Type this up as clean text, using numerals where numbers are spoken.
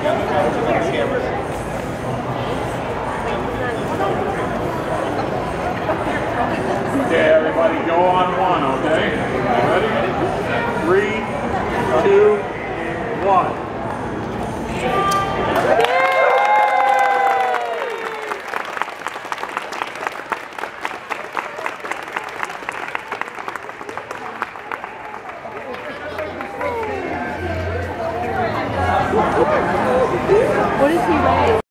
Okay, everybody, go on one, okay? Ready? 3, 2, 1. What is he wearing?